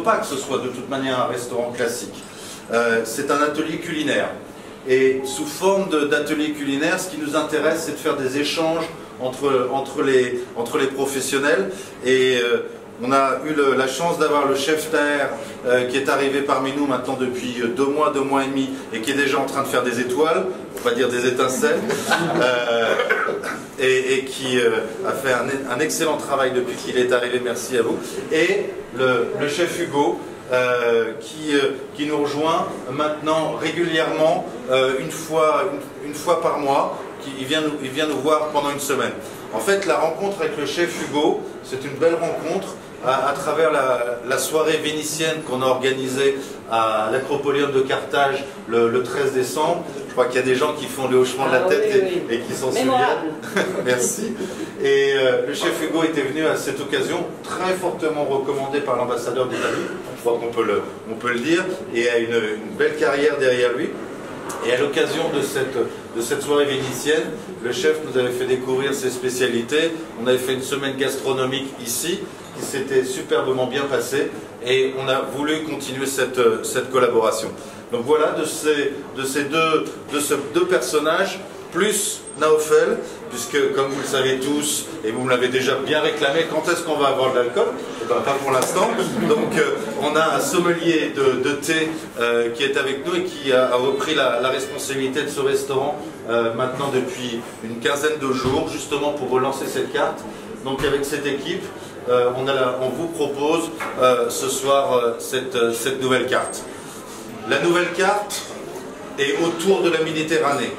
pas que ce soit de toute manière un restaurant classique. C'est un atelier culinaire. Et sous forme d'atelier culinaire, ce qui nous intéresse, c'est de faire des échanges entre les professionnels. Et on a eu la chance d'avoir le chef Taher qui est arrivé parmi nous maintenant depuis 2 mois et demi, et qui est déjà en train de faire des étoiles, on va dire des étincelles, et qui a fait un excellent travail depuis qu'il est arrivé, merci à vous. Et le chef Hugo, qui nous rejoint maintenant régulièrement, une fois par mois. Il vient nous voir pendant une semaine. En fait, la rencontre avec le chef Hugo, c'est une belle rencontre à travers la soirée vénitienne qu'on a organisée à l'Acropolium de Carthage le 13 décembre. Je crois qu'il y a des gens qui font le hochement de la tête et qui s'en souviennent. Merci. Et le chef Hugo était venu à cette occasion, très fortement recommandé par l'ambassadeur d'Italie, je crois qu'on peut le dire, et a une belle carrière derrière lui. Et à l'occasion de cette soirée vénitienne, le chef nous avait fait découvrir ses spécialités. On avait fait une semaine gastronomique ici, qui s'était superbement bien passée, et on a voulu continuer cette collaboration. Donc voilà, de ces deux personnages, plus Naofel, puisque comme vous le savez tous, et vous me l'avez déjà bien réclamé, quand est-ce qu'on va avoir de l'alcool? Eh bien, pas pour l'instant. Donc on a un sommelier de thé qui est avec nous et qui a repris la responsabilité de ce restaurant maintenant depuis une quinzaine de jours, justement pour relancer cette carte. Donc avec cette équipe, on vous propose ce soir cette nouvelle carte. La nouvelle carte est autour de la Méditerranée.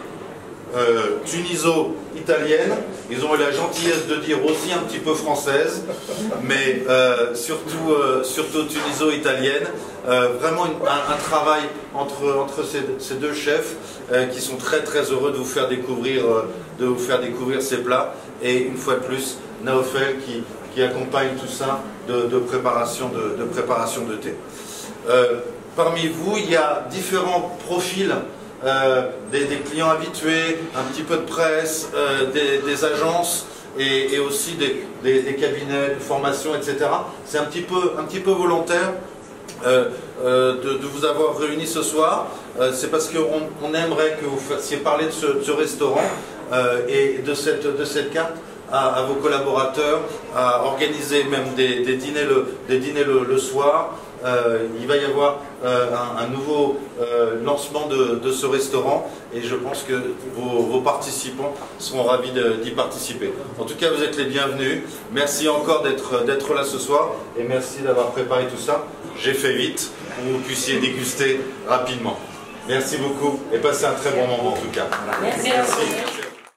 Tuniso-italienne, ils ont eu la gentillesse de dire aussi un petit peu française, mais surtout tuniso-italienne. Vraiment un travail entre ces deux chefs qui sont très heureux de vous faire découvrir ces plats, et une fois de plus Naofel qui accompagne tout ça de préparation de thé. Parmi vous, il y a différents profils. Des clients habitués, un petit peu de presse, des agences et aussi des cabinets de formation, etc. C'est un petit peu volontaire de vous avoir réunis ce soir. C'est parce qu'on aimerait que vous fassiez parler de ce restaurant et de cette carte à vos collaborateurs, à organiser même des dîners le soir. Il va y avoir un nouveau lancement de ce restaurant, et je pense que vos participants seront ravis d'y participer. En tout cas, vous êtes les bienvenus. Merci encore d'être là ce soir, et merci d'avoir préparé tout ça. J'ai fait vite pour que vous puissiez déguster rapidement. Merci beaucoup et passez un très bon moment en tout cas. Merci. Merci.